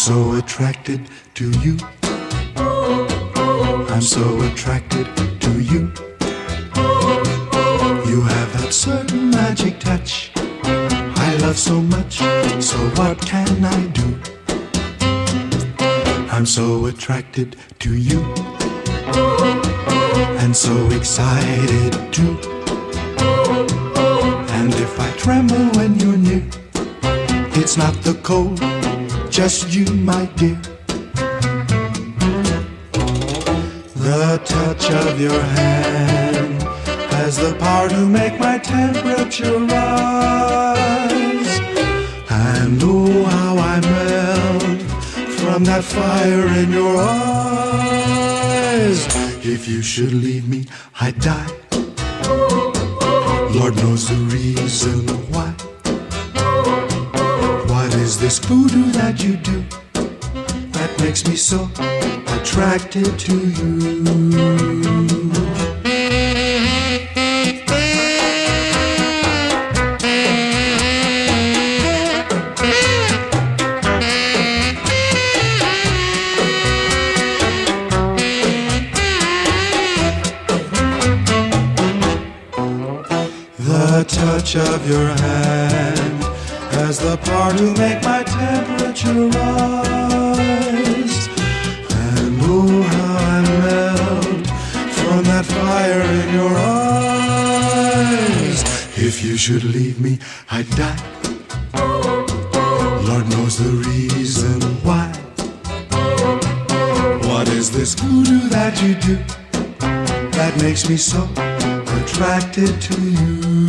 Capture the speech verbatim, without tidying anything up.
so attracted to you. I'm so attracted to you. You have that certain magic touch I love so much, so what can I do? I'm so attracted to you, and so excited too. And if I tremble when you're near, it's not the cold, just you, my dear. The touch of your hand has the power to make my temperature rise. And oh, how I melt from that fire in your eyes. If you should leave me, I'd die. Lord knows the reason why. What is this voodoo that you do that makes me so attracted to you? The touch of your hand has the power to make my temperature rise. And oh, how I melt from that fire in your eyes. If you should leave me, I'd die. Lord knows the reason why. What is this voodoo that you do that makes me so attracted to you?